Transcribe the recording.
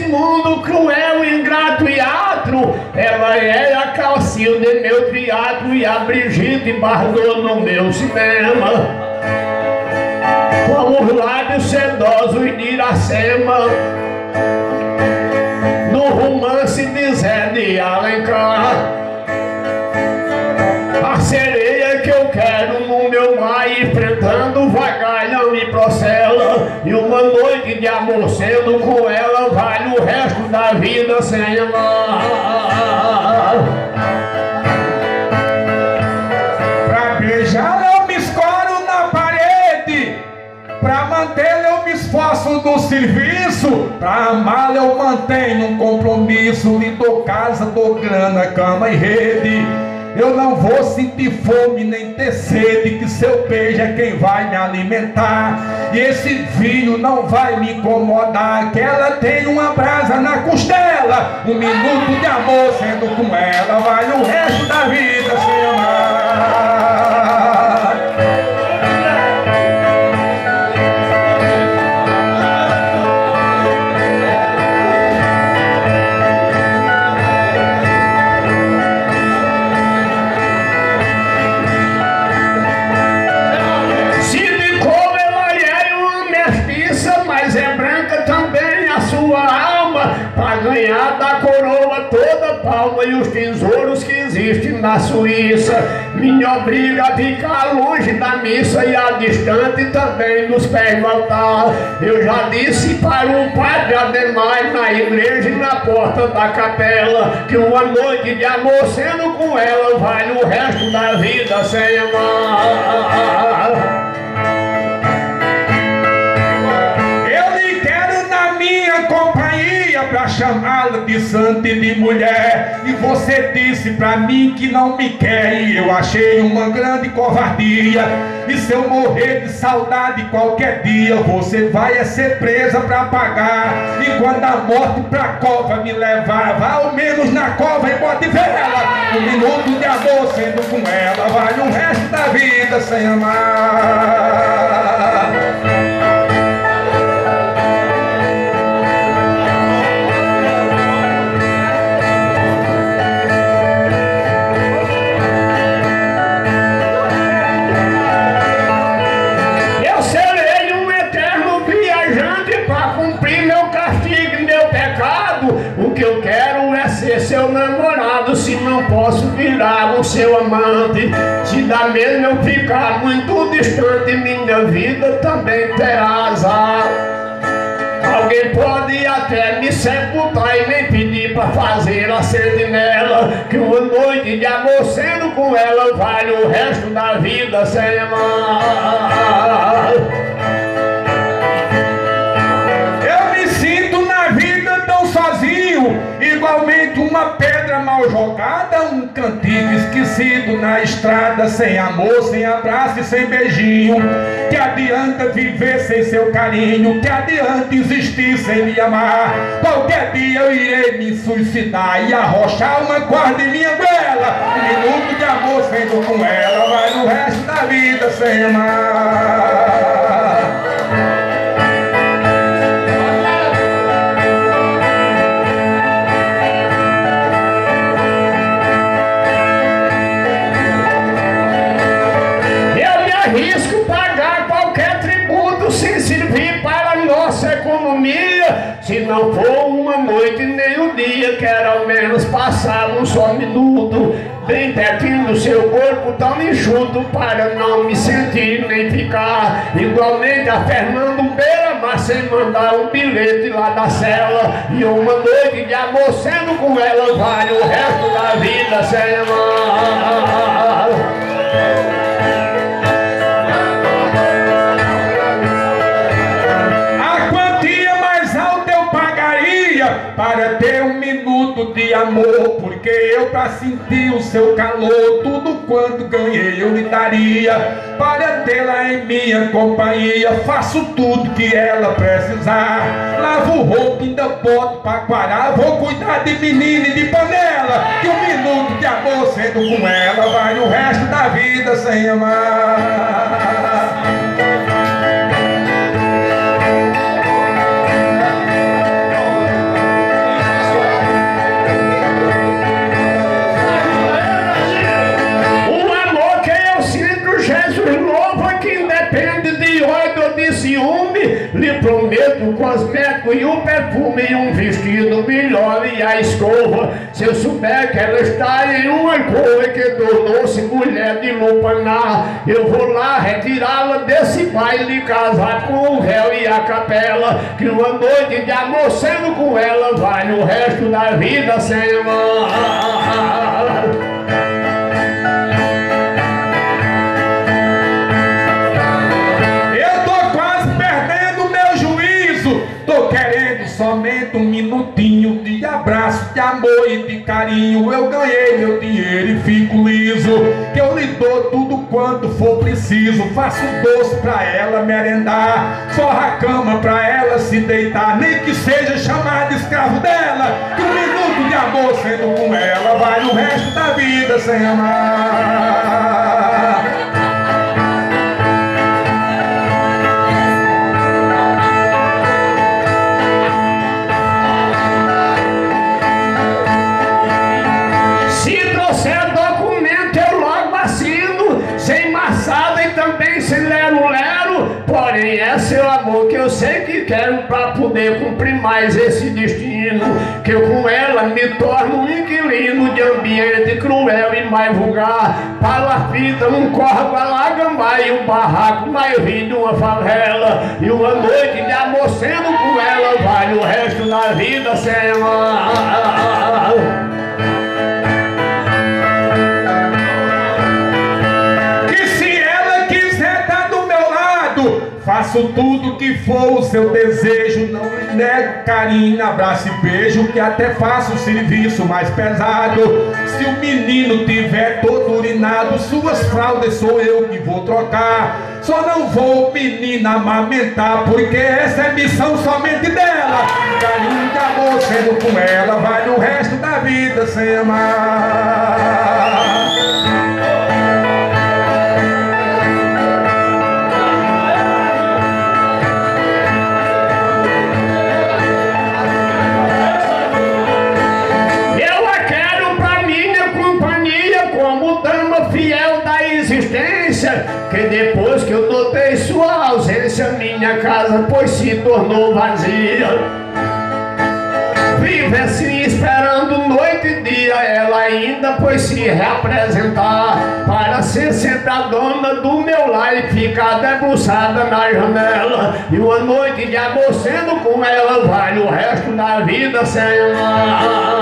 mundo cruel, ingrato e atro, ela é a Calcilde, meu teatro, e a Brigitte Bardot no meu cinema. Com os lábios sedosos de Iracema, no romance de Zé de Alencar. A sereia que eu quero no meu mar, enfrentando vagalhão e procela, e uma noite de amor sendo com ela vale o resto da vida sem amar. Pra beijar eu me escoro na parede, pra mantê-la eu me esforço no serviço, pra amá-la eu mantenho um compromisso, lhe dou casa, dou grana, cama e rede. Eu não vou sentir fome nem ter sede, que seu beijo é quem vai me alimentar. E esse vinho não vai me incomodar, que ela tem uma brasa na costela. Um minuto de amor sendo com ela vale o resto da vida sem amar. Pra ganhar da coroa toda palma e os tesouros que existem na Suíça, me obriga a ficar longe da missa e a distante também dos pés do altar. Eu já disse para o padre Ademar na igreja e na porta da capela, que uma noite de amor sendo com ela vale o resto da vida sem amar. Pra chamá-la de santa e de mulher, e você disse pra mim que não me quer, e eu achei uma grande covardia. E se eu morrer de saudade qualquer dia, você vai ser presa pra pagar. E quando a morte pra cova me levar, vá ao menos na cova e bote vela. Um minuto de amor sendo com ela vale o resto da vida sem amar. O que eu quero é ser seu namorado, se não posso virar o seu amante. Se dá mesmo eu ficar muito distante, minha vida também terá azar. Alguém pode até me sepultar e me pedir pra fazer a sentinela, que uma noite de amor sendo com ela vale o resto da vida sem amar. Igualmente uma pedra mal jogada, um cantigo esquecido na estrada, sem amor, sem abraço e sem beijinho. Que adianta viver sem seu carinho, que adianta existir sem me amar. Qualquer dia eu irei me suicidar e arrochar uma corda em minha goela. Um minuto de amor sendo com ela vai o resto da vida sem amar. Arrisco pagar qualquer tributo sem servir para a nossa economia. Se não for uma noite nem um dia, quero ao menos passar um só minuto bem pertinho do seu corpo tão enxuto, para não me sentir nem ficar igualmente a Fernando Beira-Mar, sem mandar um bilhete lá da cela. E uma noite de amor sendo com ela vale o resto da vida sem amar. Para ter um minuto de amor, porque eu pra sentir o seu calor, tudo quanto ganhei eu lhe daria. Para tê-la em minha companhia, faço tudo que ela precisar. Lavo roupa, ainda boto pra quarar, vou cuidar de menina e de panela. Que um minuto de amor sendo com ela vale o resto da vida sem amar. Lhe prometo o cosmético e o perfume e um vestido melhor e a escova. Se eu souber que ela está em uma cova que tornou-se mulher de lupanar, eu vou lá retirá-la desse baile, casar com o réu e a capela, que uma noite de amor sendo com ela vale o resto da vida sem amar. Eu tô quase perdendo meu juízo, tô querendo somente um minutinho de abraço, de amor e de carinho. Eu ganhei meu dinheiro e fico liso, que eu lhe dou tudo quanto for preciso. Faço doce pra ela merendar, forra a cama pra ela se deitar, nem que seja chamar de escravo dela, que um minuto de amor sendo com ela vale o resto da vida sem amar. Sem lero-lero, porém é seu amor que eu sei que quero pra poder cumprir mais esse destino, que eu com ela me torno um inquilino de ambiente cruel e mais vulgar, palafita, um corvo, a lagambá e um barraco mais rio de uma favela, e uma noite de amor sendo com ela vale o resto da vida sem amar. Faço tudo que for o seu desejo, não lhe nego carinho, abraço e beijo, que até faço o serviço mais pesado. Se o menino tiver todo urinado, suas fraldas sou eu que vou trocar. Só não vou menina amamentar, porque essa é missão somente dela. Carinho de amor sendo com ela vale o resto da vida sem amar. Que depois que eu notei sua ausência, minha casa pois se tornou vazia. Vive assim esperando noite e dia ela ainda pois se reapresentar, para ser sempre a dona do meu lar e ficar debruçada na janela. E uma noite de amor sendo com ela vale o resto da vida sem amar.